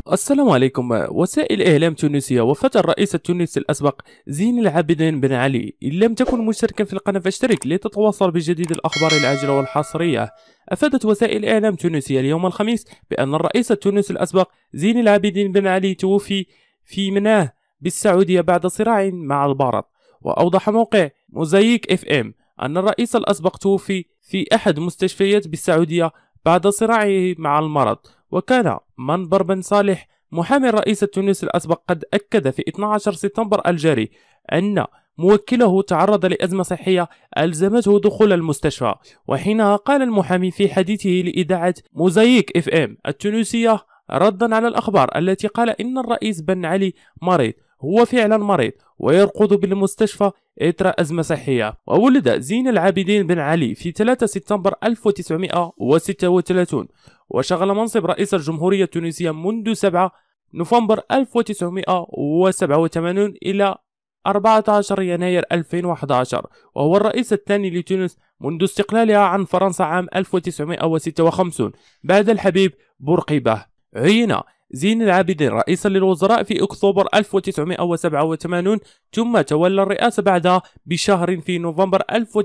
السلام عليكم. وسائل إعلام تونسية وفاة الرئيس التونسي الأسبق زين العابدين بن علي. إن لم تكن مشتركا في القناة فاشترك لتتواصل بجديد الأخبار العاجلة والحصرية. أفادت وسائل إعلام تونسية اليوم الخميس بأن الرئيس التونسي الأسبق زين العابدين بن علي توفي في مناه بالسعودية بعد صراع مع المرض. وأوضح موقع موزايك اف ام أن الرئيس الأسبق توفي في أحد مستشفيات بالسعودية بعد صراعه مع المرض. وكان منبر بن صالح محامي الرئيس التونسي الأسبق قد أكد في 12 سبتمبر الجاري أن موكله تعرض لأزمة صحية ألزمته دخول المستشفى. وحينها قال المحامي في حديثه لإذاعة موزايك اف ام التونسية ردا على الأخبار التي قال إن الرئيس بن علي مريض، هو فعلا مريض ويرقد بالمستشفى إثر أزمة صحية. وولد زين العابدين بن علي في 3 سبتمبر 1936، وشغل منصب رئيس الجمهورية التونسية منذ 7 نوفمبر 1987 إلى 14 يناير 2011، وهو الرئيس الثاني لتونس منذ استقلالها عن فرنسا عام 1956 بعد الحبيب بورقيبة. عين زين العابدين رئيسا للوزراء في أكتوبر 1987، ثم تولى الرئاسة بعدها بشهر في نوفمبر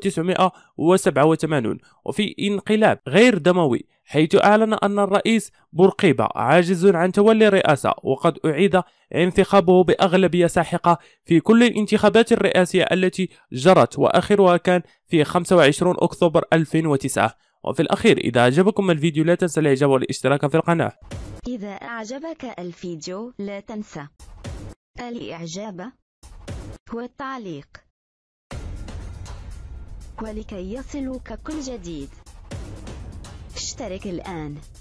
1987 وفي انقلاب غير دموي، حيث أعلن أن الرئيس بورقيبة عاجز عن تولي الرئاسة، وقد أعيد انتخابه بأغلبية ساحقة في كل الانتخابات الرئاسية التي جرت، وآخرها كان في 25 أكتوبر 2009. وفي الأخير، إذا أعجبكم الفيديو لا تنسى الإعجاب والاشتراك في القناة. إذا أعجبك الفيديو لا تنسى الإعجاب والتعليق، ولكي يصلك كل جديد اشترك الآن.